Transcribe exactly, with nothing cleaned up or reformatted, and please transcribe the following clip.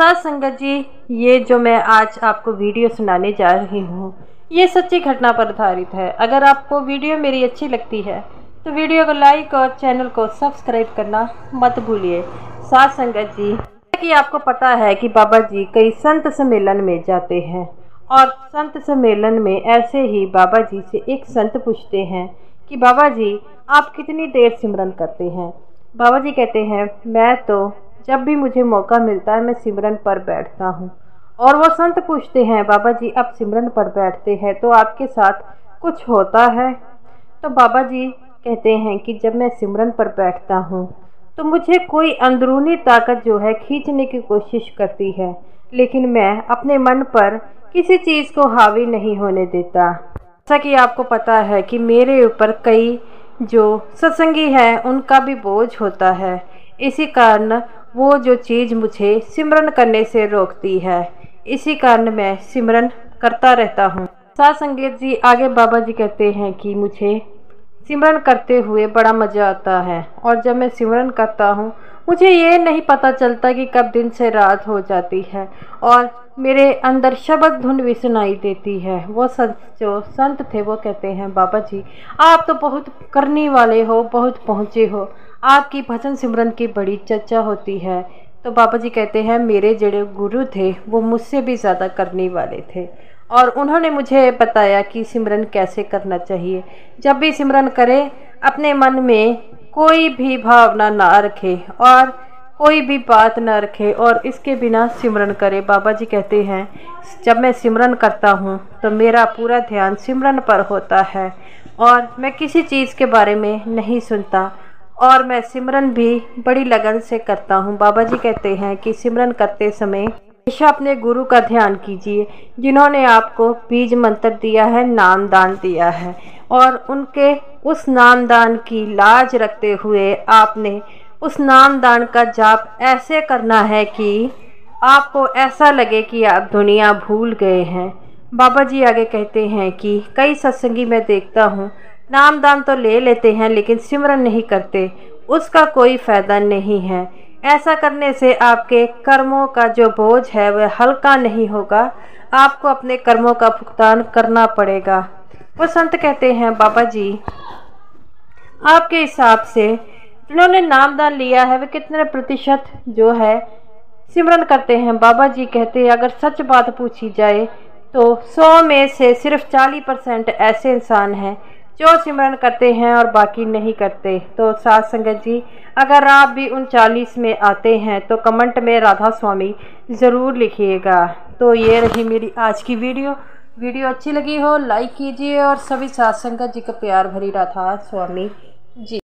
साथ संगत जी, ये जो मैं आज आपको वीडियो सुनाने जा रही हूँ ये सच्ची घटना पर आधारित है। अगर आपको वीडियो मेरी अच्छी लगती है तो वीडियो को लाइक और चैनल को सब्सक्राइब करना मत भूलिए। साथ संगत जी, कि आपको पता है कि बाबा जी कई संत सम्मेलन में जाते हैं और संत सम्मेलन में ऐसे ही बाबा जी से एक संत पूछते हैं कि बाबा जी आप कितनी देर सिमरन करते हैं। बाबा जी कहते हैं मैं तो जब भी मुझे मौका मिलता है मैं सिमरन पर बैठता हूँ। और वो संत पूछते हैं बाबा जी आप सिमरन पर बैठते हैं तो आपके साथ कुछ होता है। तो बाबा जी कहते हैं कि जब मैं सिमरन पर बैठता हूँ तो मुझे कोई अंदरूनी ताकत जो है खींचने की कोशिश करती है, लेकिन मैं अपने मन पर किसी चीज़ को हावी नहीं होने देता। जैसा कि आपको पता है कि मेरे ऊपर कई जो सत्संगी हैं उनका भी बोझ होता है, इसी कारण वो जो चीज़ मुझे सिमरन करने से रोकती है, इसी कारण मैं सिमरन करता रहता हूँ। साथ संगत जी, आगे बाबा जी कहते हैं कि मुझे सिमरन करते हुए बड़ा मज़ा आता है और जब मैं सिमरन करता हूँ मुझे ये नहीं पता चलता कि कब दिन से रात हो जाती है और मेरे अंदर शब्द धुन भी सुनाई देती है। वो संत जो संत थे वो कहते हैं बाबा जी आप तो बहुत करने वाले हो, बहुत पहुँचे हो, आपकी भजन सिमरन की बड़ी चर्चा होती है। तो बाबा जी कहते हैं मेरे जड़े गुरु थे वो मुझसे भी ज़्यादा करने वाले थे और उन्होंने मुझे बताया कि सिमरन कैसे करना चाहिए। जब भी सिमरन करें अपने मन में कोई भी भावना ना रखे और कोई भी बात ना रखे और इसके बिना सिमरन करे। बाबा जी कहते हैं जब मैं सिमरन करता हूँ तो मेरा पूरा ध्यान सिमरन पर होता है और मैं किसी चीज़ के बारे में नहीं सुनता और मैं सिमरन भी बड़ी लगन से करता हूँ। बाबा जी कहते हैं कि सिमरन करते समय हमेशा अपने गुरु का ध्यान कीजिए जिन्होंने आपको बीज मंत्र दिया है, नाम दान दिया है, और उनके उस नाम दान की लाज रखते हुए आपने उस नाम दान का जाप ऐसे करना है कि आपको ऐसा लगे कि आप दुनिया भूल गए हैं। बाबा जी आगे कहते हैं कि कई सत्संगी मैं देखता हूँ नाम दान तो ले लेते हैं लेकिन सिमरन नहीं करते, उसका कोई फ़ायदा नहीं है। ऐसा करने से आपके कर्मों का जो बोझ है वह हल्का नहीं होगा, आपको अपने कर्मों का भुगतान करना पड़ेगा। वो संत कहते हैं बाबा जी आपके हिसाब से जिन्होंने नाम दान लिया है वे कितने प्रतिशत जो है सिमरन करते हैं। बाबा जी कहते हैं अगर सच बात पूछी जाए तो सौ में से सिर्फ चालीस परसेंट ऐसे इंसान हैं जो सिमरन करते हैं और बाकी नहीं करते। तो साथ संगत जी, अगर आप भी उन चालीस में आते हैं तो कमेंट में राधा स्वामी ज़रूर लिखिएगा। तो ये रही मेरी आज की वीडियो। वीडियो अच्छी लगी हो लाइक कीजिए और सभी साथ संगत जी का प्यार भरी राधा स्वामी जी।